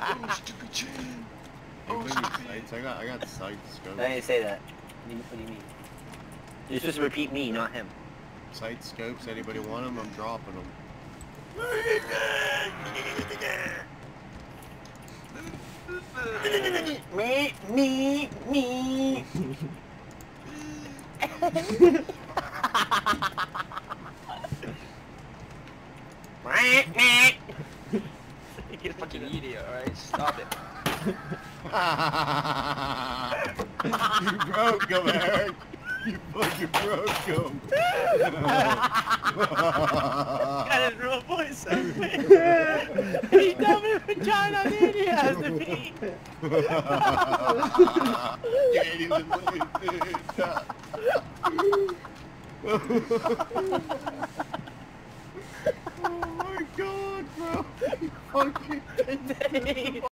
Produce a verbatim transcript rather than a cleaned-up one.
Oh, stupid chin. Hey, what do you mean sights? I got, I got sights, scopes. I didn't say that. What do you, what do you mean? You're supposed to repeat me, not him. Sight scopes, anybody want them? I'm dropping them. Me, me, me. You're a fucking idiot, alright? Stop it. You broke him, Eric. You fucking broke him. Got his real voice out of me. He told me vagina idiot as the me. You ain't even Oh my god, bro. You fucking